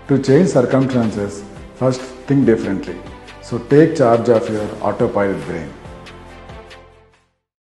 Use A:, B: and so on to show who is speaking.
A: To change circumstances, first think differently. So take charge of your autopilot brain.